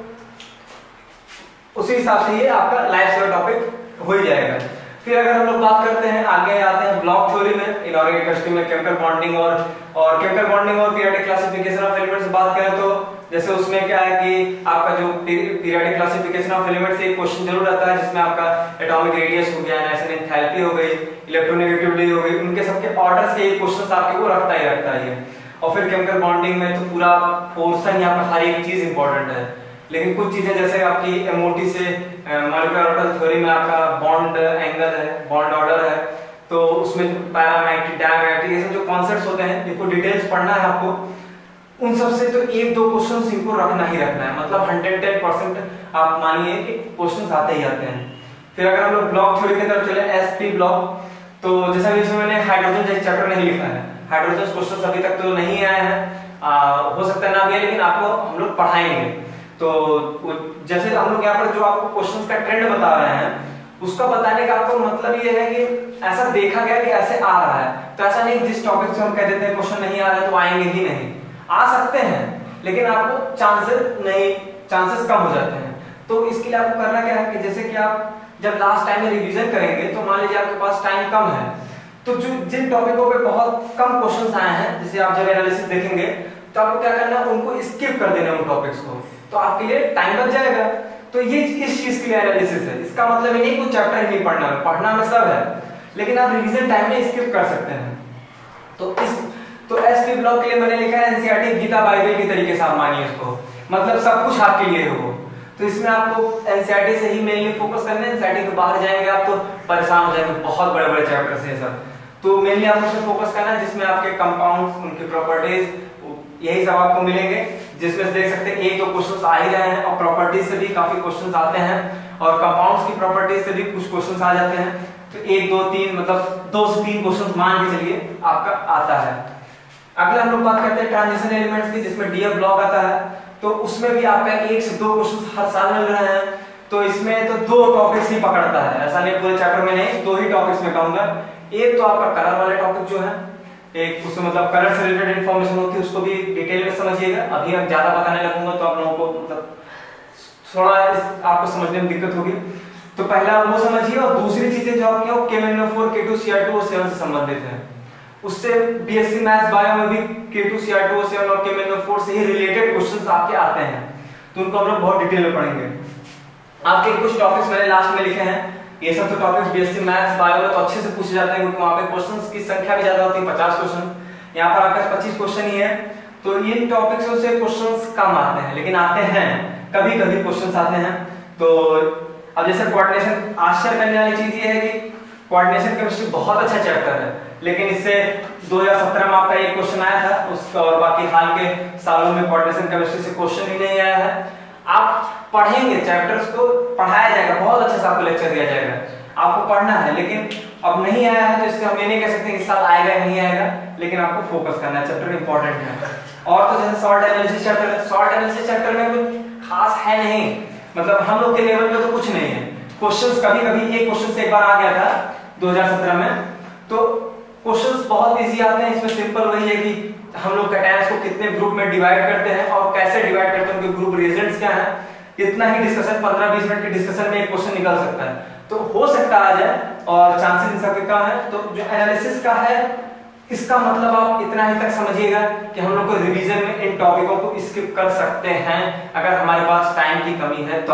उसी हिसाब से ये आपका लाइफ सेवर टॉपिक हो ही जाएगा। फिर अगर हम लोग बात करते हैं आगे आते हैं ब्लॉक थ्योरी में, इनऑर्गेनिक केमिस्ट्री में केमिकल बॉन्डिंग और केमिकल बॉन्डिंग और पीरियोडिक क्लासिफिकेशन ऑफ एलिमेंट्स बात करें तो जैसे उसमें क्या है कि आपका जो पीरियोडिक क्लासिफिकेशन ऑफ एलिमेंट्स से एक क्वेश्चन जरूर आता है, जिसमें आपका एटॉमिक रेडियस हो गया, नाइट्रोजन एंथैल्पी हो गई, इलेक्ट्रोनेगेटिविटी हो गई, उनके सबके ऑर्डर से एक क्वेश्चन आपके को रखता है। और फिर केमिकल बॉन्डिंग में तो पूरा पोर्शन यहाँ पर हर एक चीज इंपॉर्टेंट है, लेकिन कुछ चीजें जैसे आपकी एमओटी से मॉलिक्यूलर ऑर्बिटल थ्योरी में आपका बॉन्ड एंगल है, बॉन्ड ऑर्डर है, तो उसमें पैरामैग्नेटिक डायमैग्नेटिक ये सब जो कॉन्सेप्ट्स होते हैं इनको डिटेल्स पढ़ना है आपको। उन सब से तो 1-2 क्वेश्चंस इनको रखना ही रखना है, मतलब 110% आप मानिए कि क्वेश्चंस आते ही आते हैं। फिर अगर हम लोग ब्लॉक थ्योरी की तरफ चले, एसपी ब्लॉक, तो जैसा कि इसमें मैंने हाइड्रोजन जैसे चैप्टर नहीं लिखा है, हाइड्रोजन क्वेश्चंस अभी तक तो नहीं आए हैं, हो सकता है ना भी, लेकिन आपको हम लोग पढ़ाएंगे। तो जैसे हम लोग यहाँ पर जो आपको क्वेश्चंस का ट्रेंड बता रहे हैं, उसका बताने का आपको मतलब ये है कि ऐसा देखा गया कि ऐसे आ रहा है, तो ऐसा नहीं जिस टॉपिक से हम कह देते हैं क्वेश्चन नहीं आ रहा है तो आएंगे ही नहीं, आ सकते हैं, लेकिन आपको चांसेस कम हो जाते हैं। तो इसके लिए आपको करना क्या है कि जैसे कि आप जब लास्ट टाइम में रिवीजन करेंगे तो मान लीजिए आपके पास टाइम कम है, तो जो जिन टॉपिकों पे बहुत कम क्वेश्चंस आए हैं, जैसे आप जब एनालिसिस देखेंगे तो आपको क्या करना है, उनको स्किप कर देना उन टॉपिक्स को, तो आपके लिए टाइम बच जाएगा। तो ये इस चीज के लिए एनालिसिस है। इसका मतलब ये नहीं कुछ चैप्टर ही नहीं पढ़ना है, पढ़ना में सब है, लेकिन आप रिवीजन टाइम में स्किप कर सकते हैं। तो एसपी ब्लॉक के लिए मैंने लिखा है एनसीईआरटी गीता बाइबल के तरीके से आप मानिए इसको, मतलब सब कुछ आपके लिए है वो। तो इसमें आपको एनसीईआरटी से ही मेनली फोकस करना है। एनसीईआरटी के बाहर जाएंगे आप तो परेशान हो जाएंगे, बहुत बड़े बड़े चैप्टर्स हैं सब। तो मेनली आपको उसमें फोकस करना है जिसमें आपके कंपाउंड्स, उनकी प्रॉपर्टीज, यही सब आपको मिलेंगे, जिसमें देख सकते हैं एक दो क्वेश्चंस आ ही रहे हैं, और प्रॉपर्टीज से भी काफी क्वेश्चंस आते हैं, और कंपाउंड्स की प्रॉपर्टीज से भी कुछ क्वेश्चंस आ जाते हैं। तो 1 2 3 मतलब 2 से 3 क्वेश्चंस मान के चलिए आपका आता है। अगला हम लोग बात करते हैं ट्रांजिशन एलिमेंट्स की, जिसमें डीएफ ब्लॉक आता है। तो उसमें भी आपका 1 से 2 क्वेश्चंस हर साल मिल रहे हैं। तो इसमें तो 2 टॉपिक्स ही पकड़ता है, ऐसा नहीं पूरे चैप्टर में नहीं, 2 ही टॉपिक्स में कहूंगा। एक तो आपका कलर वाले टॉपिक जो है, एक उसमें मतलब कलर से रिलेटेड इंफॉर्मेशन होती है, उसको भी डिटेल में समझिएगा। अभी हम ज्यादा बताने लगूंगा तो आप लोगों को मतलब थोड़ा आपको समझने में दिक्कत होगी। तो पहला वो समझिए, और दूसरी चीजें जो आपकी KMnO4, K2Cr2O7 से संबंधित है, उससे बीएससी मैथ्स बायो में भी K2Cr2O7 और KMnO4 से ही रिलेटेड क्वेश्चंस आपके आते हैं, तो उनको हम लोग बहुत डिटेल में पढ़ेंगे। आपके कुछ टॉपिक्स मैंने लास्ट में लिखे हैं, ये सब तो टॉपिक्स बीएससी मैथ्स बायो में तो अच्छे से पूछे जाते हैं, क्योंकि वहां पे क्वेश्चंस की संख्या भी ज्यादा होती है, 50 क्वेश्चन। यहाँ पर आपके 25 क्वेश्चन ही है, तो इन टॉपिक्स से क्वेश्चंस कम आते हैं, लेकिन आते हैं, कभी कभी क्वेश्चंस आते हैं। तो अब जैसे कोऑर्डिनेशन, आश्चर्य करने वाली चीज ये है कि कोऑर्डिनेशन केमिस्ट्री बहुत अच्छा चैप्टर है, लेकिन इससे 2017 में आपका एक क्वेश्चन आया था उसका, और बाकी हाल के सालों में कोऑर्डिनेशन केमिस्ट्री से क्वेश्चन ही नहीं आया है। आप पढ़ेंगे, चैप्टर्स को पढ़ाया जाएगा, बहुत अच्छे से आपको लेक्चर दिया जाएगा, आपको पढ़ना है, लेकिन अब नहीं आया है तो इससे हम ये नहीं कह सकते इस साल आएगा या नहीं आएगा, लेकिन आपको फोकस करना है, चैप्टर इंपॉर्टेंट है। और तो जैसे सॉल्ट एनालिसिस चैप्टर है, सॉल्ट एनालिसिस चैप्टर में कुछ खास है नहीं, मतलब हम लोग के लेवल पे तो कुछ नहीं है। क्वेश्चंस कभी-कभी एक क्वेश्चन से एक बार आ गया था 2017 में, तो क्वेश्चंस बहुत इजी आते हैं। इसमें सिंपल वही है कि हम लोग कैटायंस को कितने ग्रुप में डिवाइड करते हैं और कैसे डिवाइड करते हैं, उनके ग्रुप रिएजेंट्स क्या हैं, इतना ही डिस्कशन 15-20 मिनट के डिस्कशन में एक क्वेश्चन निकल सकता है। तो हो सकता आ जाए, और चांसेस इन सबके कम है। तो जो एनालिसिस का है, इसका मतलब आप इतना ही तक समझिएगा कि हम लोग को रिवीजन में इन टॉपिकों को स्किप कर सकते हैं अगर हमारे पास टाइम की कमी है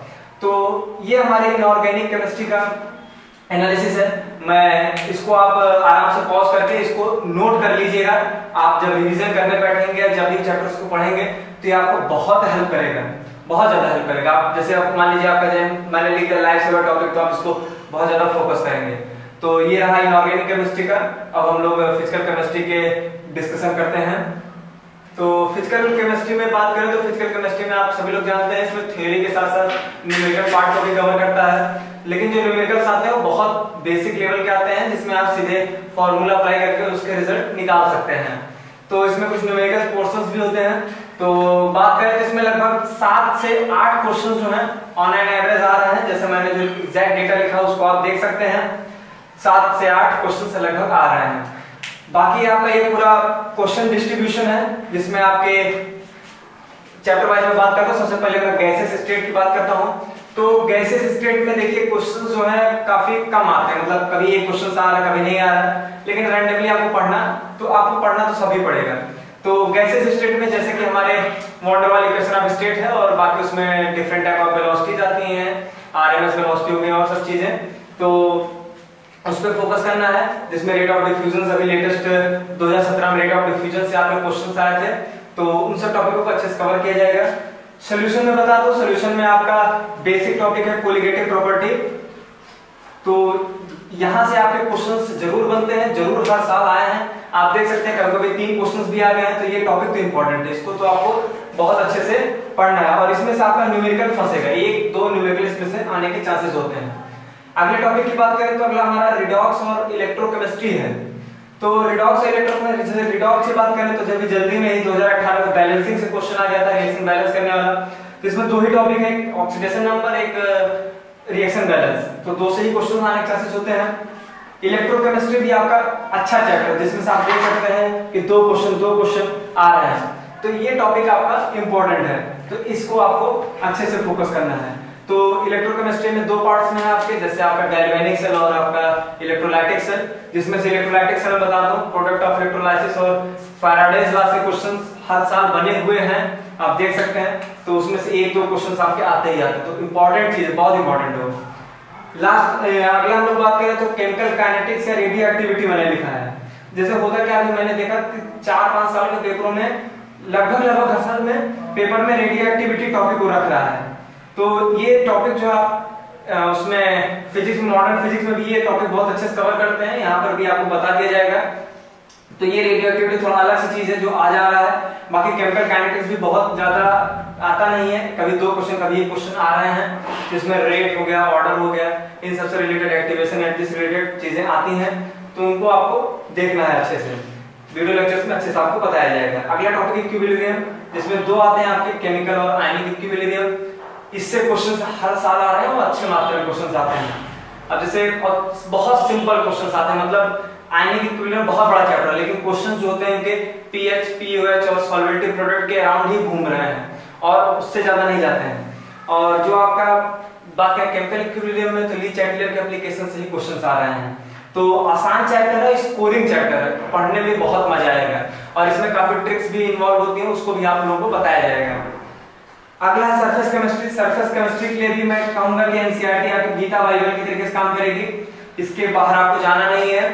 तो ये हमारे इनऑर्गेनिक केमिस्ट्री का एनालिसिस है। मैं इसको आप आराम से पॉज करके इसको नोट कर लीजिएगा। आप जब रिवीजन करने बैठेंगे, जब भी चैप्टर्स को पढ़ेंगे, तो ये आपको बहुत हेल्प करेगा, बहुत ज्यादा हेल्प करेगा। आप जैसे आप मान लीजिए आपका मैंने लिख दिया लाइफ सेवर टॉपिक, तो आप इसको बहुत ज्यादा फोकस करेंगे। तो ये रहा इनऑर्गेनिक केमिस्ट्री का। अब हम लोग फिजिकल केमिस्ट्री के डिस्कशन करते हैं। तो फिजिकल केमिस्ट्री में बात करें तो फिजिकल केमिस्ट्री में आप सभी लोग जानते हैं, इसमें थ्योरी के साथ साथ न्यूमेरिकल पार्ट को भी कवर करता है। लेकिन जो न्यूमेरिकल्स आते हैं वो बहुत बेसिक लेवल के आते हैं, जिसमें आप सीधे फॉर्मूला अप्लाई करके उसके रिजल्ट निकाल सकते हैं। तो इसमें कुछ न्यूमेरिकल पोर्शंस भी होते हैं। तो बात करें तो इसमें लगभग 7 से 8 क्वेश्चन जो हैं ऑन एन एवरेज आ रहे हैं। जैसे मैंने जो एग्जैक्ट डेटा लिखा उसको आप देख सकते हैं, 7 से 8 क्वेश्चन से लगभग आ रहे हैं। बाकी आपका ये पूरा क्वेश्चन डिस्ट्रीब्यूशन है, जिसमें आपके चैप्टर वाइज में बात करता हूं। सबसे पहले मैं गैसेस स्टेट की बात करता हूं। तो गैसेस स्टेट में देखिए क्वेश्चंस जो है काफी कम आते हैं, मतलब कभी एक क्वेश्चन आ रहा है, कभी नहीं आ रहा है, लेकिन रैंडमली आपको पढ़ना तो सभी पड़ेगा। तो गैसेस स्टेट में जैसे कि हमारे van der Waal equation of state है, और बाकी उसमें डिफरेंट टाइप ऑफ वेलोसिटीज आती हैं, आरएमएस वेलोसिटी हो गई और सब चीजें, तो उस पर फोकस करना है। जिसमें रेट ऑफ डिफ्यूजन अभी लेटेस्ट 2017 में रेट ऑफ डिफ्यूजन से आपके क्वेश्चंस आए थे, तो उन सब टॉपिकों को अच्छे से कवर किया जाएगा। सॉल्यूशन में बता दो, सॉल्यूशन में आपका बेसिक टॉपिक है कोलिगेटिव प्रॉपर्टी। तो यहां से आपके क्वेश्चंस जरूर बनते हैं, जरूर हर साल आए हैं। आप देख सकते हैं कभी-कभी 3 क्वेश्चंस भी आ गए हैं, तो ये टॉपिक तो इंपॉर्टेंट है, इसको तो आपको बहुत अच्छे से पढ़ना है। और इसमें से आपका न्यूमेरिकल फंसेगा, 1-2 न्यूमेरिकल इसमें से आने के चांसेस होते हैं। अगले टॉपिक की बात करें तो अगला हमारा रिडॉक्स और इलेक्ट्रोकेमिस्ट्री है। तो रिडॉक्स और इलेक्ट्रोकेमिस्ट्री, रिडॉक्स की बात करें तो जब भी जल्दी में ही 2018 में बैलेंसिंग से क्वेश्चन आ गया था, रिएक्शन बैलेंस करने वाला। तो इसमें 2 ही टॉपिक है, एक ऑक्सीडेशन नंबर, एक रिएक्शन बैलेंस। तो 2 से ही क्वेश्चन आने के चांसेस होते हैं। इलेक्ट्रोकेमिस्ट्री भी आपका अच्छा चैप्टर है, जिसमें से आप देख सकते हैं कि 2 क्वेश्चन आ रहे हैं। तो ये टॉपिक आपका इंपॉर्टेंट है, तो इसको आपको अच्छे से फोकस करना है। तो इलेक्ट्रोकेमिस्ट्री में दो पार्ट्स में है आपके, जैसे आपका गैल्वेनिक सेल और आपका इलेक्ट्रोलाइटिक सेल, जिसमें से इलेक्ट्रोलाइटिक सेल बता दूं प्रोडक्ट ऑफ इलेक्ट्रोलाइसिस और फैराडेज लॉ से क्वेश्चंस हर साल बने हुए हैं, आप देख सकते हैं। तो उसमें से एक दो क्वेश्चंस आपके आते ही आते हैं, तो इंपॉर्टेंट चीज, बहुत इंपॉर्टेंट है। लास्ट अगला हम लोग बात करें तो केमिकल काइनेटिक्स या रेडियो एक्टिविटी मैंने लिखा है। जैसे होता क्या है, मैंने देखा 4-5 साल के पेपरों में लगभग हर साल में पेपर में रेडियो एक्टिविटी टॉपिक को रख रहा है। तो ये टॉपिक जो आप उसमें फिजिक्स, मॉडर्न फिजिक्स में भी ये टॉपिक बहुत अच्छे से कवर करते हैं, यहाँ पर भी आपको बता दिया जाएगा। तो ये रेडियो एक्टिविटी थोड़ा अलग सी चीज है जो आ जा रहा है। बाकी केमिकल काइनेटिक्स भी बहुत ज्यादा आता नहीं है, कभी 2 क्वेश्चन कभी 1 क्वेश्चन आ रहे हैं, जिसमें रेट हो गया, ऑर्डर हो गया, इन सबसे रिलेटेड एक्टिवेशन एंड से रिलेटेड चीजें आती हैं। तो उनको आपको देखना है अच्छे से, वीडियो लेक्चर्स में अच्छे से आपको बताया जाएगा। अगला टॉपिक इक्विलिब्रियम, जिसमें 2 आते हैं आपके, केमिकल और आयनिक इक्विलिब्रियम। इससे क्वेश्चंस हर साल आ रहे हैं और अच्छे मात्रा में क्वेश्चंस आते हैं। अब जैसे बहुत सिंपल क्वेश्चंस आते हैं, मतलब आयनिक इक्विलिब्रियम बहुत बड़ा चैप्टर है, लेकिन क्वेश्चंस जो होते हैं उनके पीएच, पीओएच और सॉल्वेटिव प्रोडक्ट के अराउंड ही घूम रहे हैं और उससे ज्यादा नहीं जाते हैं। और जो आपका बात है केमिकल इक्विलिब्रियम में, तो ली चाइटलर के एप्लीकेशन से ही क्वेश्चंस आ रहे हैं। तो आसान चैप्टर है, स्कोरिंग चैप्टर है, पढ़ने में बहुत मजा आएगा और इसमें काफी ट्रिक्स भी इन्वॉल्व होती हैं, उसको भी आप लोगों को बताया जाएगा। अगला है सरफेस केमिस्ट्री। सरफेस केमिस्ट्री के लिए भी मैं कहूंगा कि एनसीईआरटी आपकी गीता बाइबल की तरीके से काम करेगी, इसके बाहर आपको जाना नहीं है।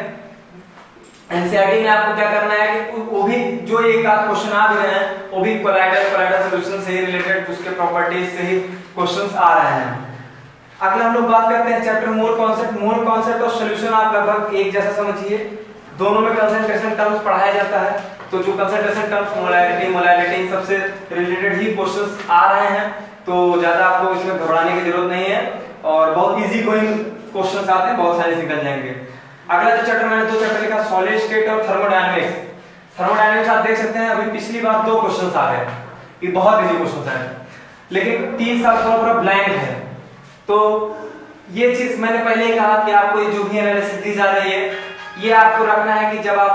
एनसीईआरटी में आपको क्या करना है कि वो भी जो एक आध क्वेश्चन आ भी रहे हैं, वो भी कोलाइडल सॉल्यूशन से रिलेटेड, उसके प्रॉपर्टीज से ही क्वेश्चंस आ रहे हैं। अगला हम लोग बात करते हैं chapter mole concept. Mole concept और सॉल्यूशन आप लगभग एक जैसा समझिए, दोनों में कंसंट्रेशन टर्म्स पढ़ाया जाता है। तो जो कंसंट्रेशन टर्म्स मोलैरिटी इन सबसे रिलेटेड ही क्वेश्चंस आ रहे हैं, तो ज्यादा आपको इसमें घबराने की जरूरत नहीं है और बहुत इजी गोइंग क्वेश्चंस आते हैं, बहुत सारे निकल जाएंगे। अगला जो चैप्टर मैंने 2 चैप्टर लिखा, सॉलिड स्टेट और थर्मोडायनेमिक्स। थर्मोडायनेमिक्स आप देख सकते हैं, अभी पिछली बार 2 क्वेश्चंस आ गए, ये बहुत इजी क्वेश्चंस है, लेकिन 3 साल पूरा ब्लैंक है। तो ये चीज मैंने पहले ही कहा कि आपको जो भी एनालिसिस दी जा रही है, ये आपको रखना है कि जब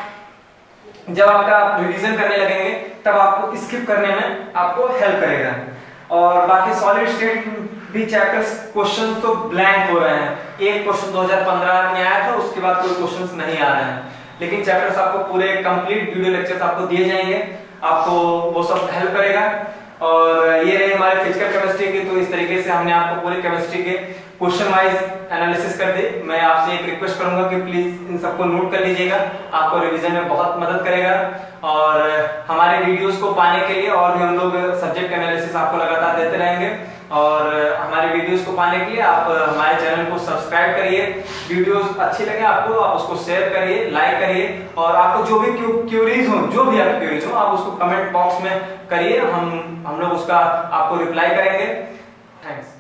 आपका रिवीजन करने लगेंगे तब आपको स्किप करने में आपको हेल्प करेगा। और बाकी सॉलिड स्टेट भी चैप्टर्स क्वेश्चन तो ब्लैंक हो रहे हैं, एक क्वेश्चन 2015 में आया था, उसके बाद कोई क्वेश्चंस नहीं आ रहे हैं, लेकिन चैप्टर्स आपको पूरे कंप्लीट वीडियो लेक्चर्स आपको दिए जाएंगे, आपको वो सब हेल्प करेगा। और ये रहे हमारे फिजिकल केमिस्ट्री की। तो इस तरीके से हमने आपको पूरी केमिस्ट्री के क्वेश्चन वाइज एनालिसिस कर दी। मैं आपसे एक रिक्वेस्ट करूंगा कि प्लीज इन सबको नोट कर लीजिएगा, आपको रिवीजन में बहुत मदद करेगा। और हमारे वीडियोस को पाने के लिए और भी हम लोग सब्जेक्ट एनालिसिस आपको लगातार देते रहेंगे, और हमारे वीडियोस को पाने के लिए आप हमारे चैनल को सब्सक्राइब करिए। वीडियोस अच्छी लगे आपको, आप उसको शेयर करिए, लाइक करिए, और आपको जो भी क्यूरीज हो, जो भी आप क्यूरीज हो, आप उसको कमेंट बॉक्स में करिए, हम लोग उसका आपको रिप्लाई करेंगे। थैंक्स।